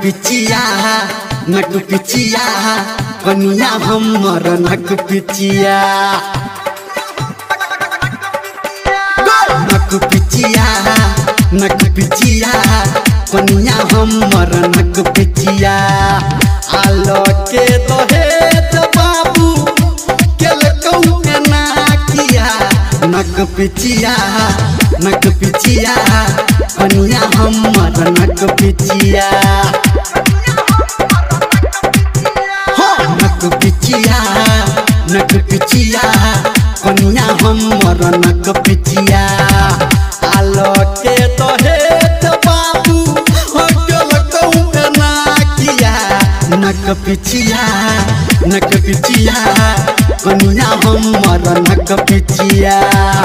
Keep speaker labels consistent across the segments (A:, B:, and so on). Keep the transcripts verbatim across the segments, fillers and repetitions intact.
A: Pichia नक Pichia कनिया हमर नक पिचिया नक पिचिया नक पिचिया कनिया हमर नक पिचिया आलो के दहेज बाबू के लकौ के ना किया नक पिचिया नक पिचिया कनिया हमर नक पिचिया नक पिचिया नक पिचिया कनिया हमर नक पिचिया आलो के दहेज बाबू होटल कहू ना किया नक पिचिया नक पिचिया कनिया हमर नक पिचिया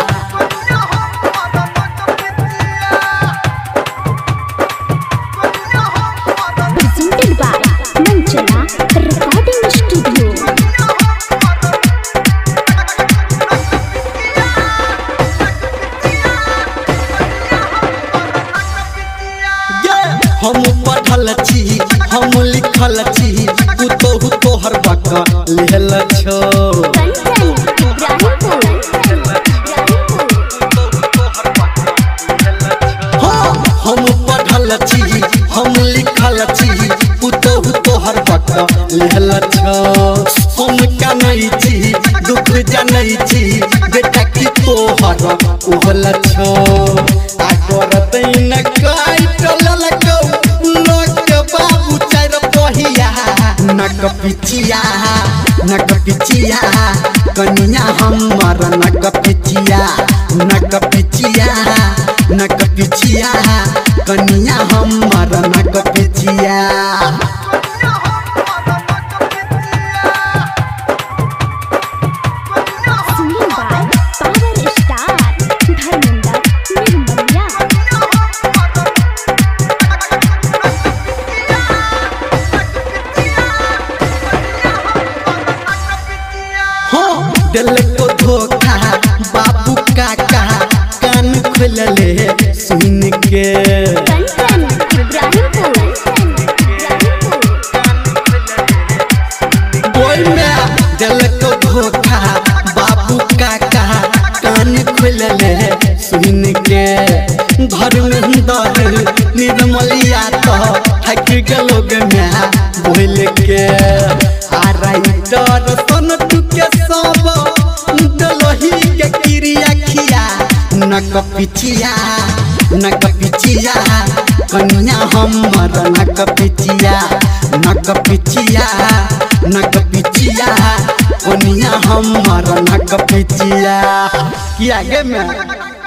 A: हम पढ़ल छी हम लिखल छी पुतहु तोहर बका लेहल छो हम पढ़ल छी हम लिखल छी पुतहु तोहर बका लेहल छो हम कानै छी दुख जानै छी बेटा की तोहर ओहल छो आ करतै न काटल नक पिचिया नक पिचिया कनिया हमर नक पिचिया नक पिचिया नक पिचिया कनिया हमर नक पिचिया दिल को धोखा बाबू काका कान खोल ले सुन के बोल में दिल को धोखा बाबू काका कान खोल ले सुन के घर में दर निर्मलिया तो थक गलोग में बोल के आ राइटर सन तू के सब दलही के क्रिया खिया नक पिचिया नक पिचिया कनिया हमर नक पिचिया नक पिचिया नक पिचिया कनिया हमर नक पिचिया किया गे में।